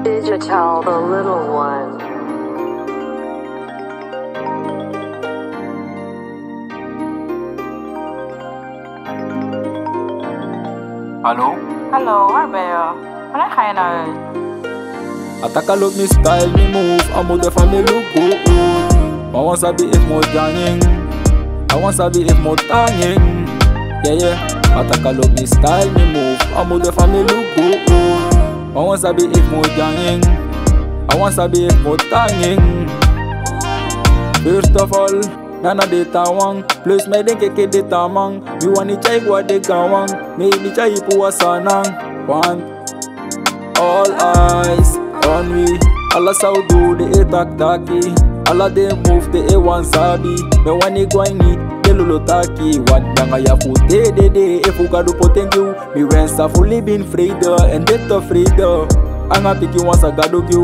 Digital, the little one. Hallo? Hallo, waar ben je? Wanneer ga je naar huis? Ataka look me style, me move, I move the family look good. I want sabi if more janging, I want sabi if more tanging. Yeah. Ataka look me style, me move, I move the family look good. I want sabi if more janging, I want sabi if more tanging. First of all, nana data wang, plus me den keke data mang. Me wani chai gwa de gawang, me ni chai puwa sanang. Want all eyes on me, alla saudu de tak-taki, alla de move de one sabi. Me wani gwani de lulotaki, wat danga ya fute de efuka du potengu. Me wensa fully been vrede en dit tevreden. Anga piki wan sagado gyu.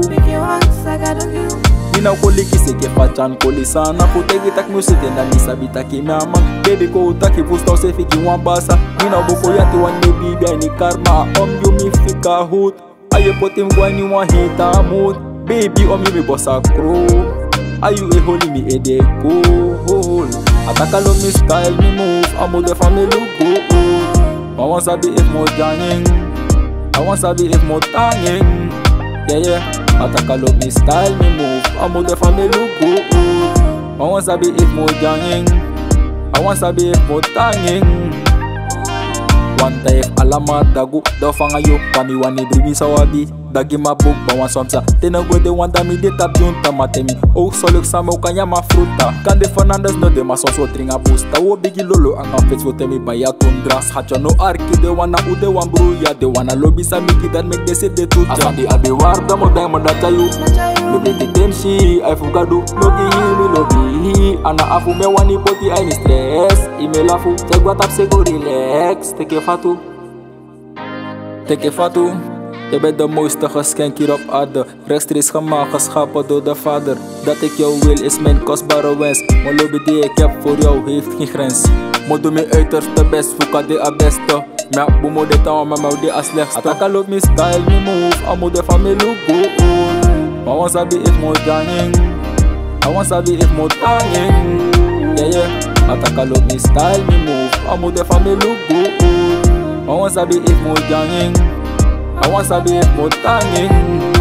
Nina koliki seke fachan kolisana Kutegi tak music en dan nisa bitaki mama Baby ko utaki pusta se fiki wan basa Nina boko yati wan baby bia ni karma you mi fika hood Aye potim gwani wan hita mood Baby you mi bossa crew Ayu e holy mi e de cool Ataka lo mi style mi move Amo de family look good I want sabi if mo janging I want sabi if mo tanging Yeah Ataka look me style, me move, I move the family look good. I want sabi if more janging, I want sabi if more tanging. One time alamat dagu, daw fanga yo, kami wani bribi sawabi. Dagi mabuk bawan somsa, tenago de wanda mi de tap yun tamatemi. Oh soluk sama ukanya ma fruta. Kande Fernandez no de ma sonso tringa pusta. Wo bigi lolo anga fetch wo temi baya tundras. Hacha no arki de wana ude wan bruya. De wana lobby sa miki that make de se de tuja. Asandi abi warda mo dai mo dacha yu. Lobi de temshi, ay fugadu. Logi mi lobi. Ana afu me wani poti ay ni stress. Email afu, tegwa tap sego relax. Teke fatu. Teke fatu. Je bent de mooiste geschenk hier op aarde. Rechtstreeks gemaakt, geschapen door de vader. Dat ik jou wil is mijn kostbare wens. Mijn lobby die ik heb voor jou heeft geen grens. Mo doe mijn uiterste best, fuka de abeste. Merk boemo de taal, maar mou de as slechtste. Ataka look me style, me move, amo de family look good. I want sabi if mo janging, I want sabi if mo tanging. Yeah. Ataka look me style, me move, amo de family look good. I want sabi if mo janging, I want sabi if more tanging.